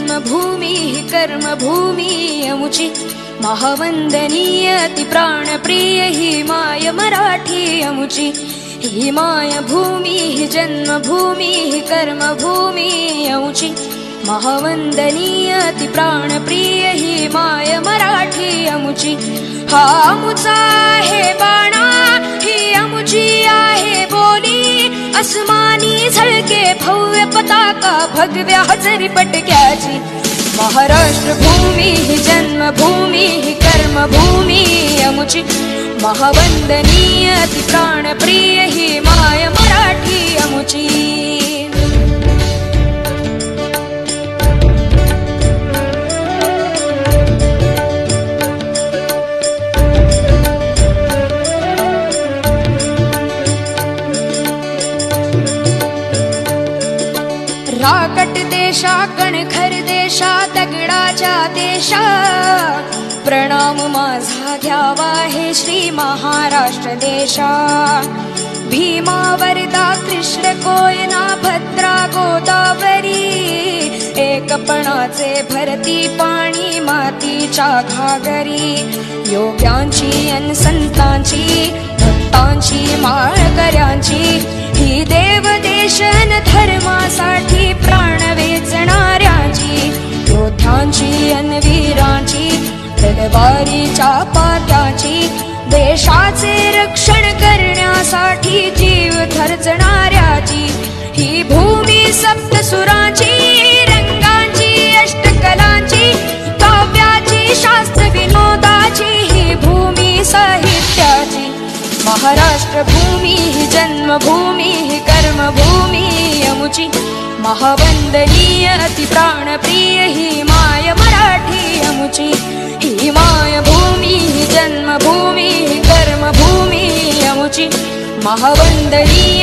जन्मभूमी कर्मभूमी अमुची महावंदनीय अति प्राणप्रिय ही माय मराठी अमुची ही मायभूमी ही जन्मभूमी ही कर्मभूमी अमुची महावंदनीय अति प्राणप्रिय ही माय मराठी अमुची हा अमुचा आहे बाणा ही अमुची आहे बोली अस्मानी झळके भव्य पताका भगव्या हजरी पटक्याची महाराष्ट्र भूमी ही जन्मभूमी ही कर्मभूमी अमुची महावंदनीय अति प्राणप्रिय ही माय मराठी अमुची राकट देशा कणखर देशा दगडाच्या देशा प्रणाम माझा घ्यावा हे श्री महाराष्ट्र देशा भीमा वरदा कृष्ण कोयना भद्रा गोदावरी एकपणाचे भरती पाणी मातीच्या घागरी योग्यांची अन संतांची भक्तांची माळकऱ्यांची ही देव देशन धर्मासाठी प्राण वेचणाऱ्यांची योद्ध्यांची अन वीरांची तलवारीच्या पात्याची देशाचे रक्षण करण्यासाठी जीव खर्चणाऱ्याची ही भूमी सप्तसुरांची रंगांची अष्टकलांची काव्याची शास्त्र विनोदाची ही भूमी साहित्याची महाराष्ट्र भूमी ही जन्मभूमी ही कर्मभूमी अमुची महावंदनीय अति प्राणप्रिय ही माय मराठी अमुची ही मायभूमी ही जन्मभूमी ही कर्मभूमी अमुची महावंदनीय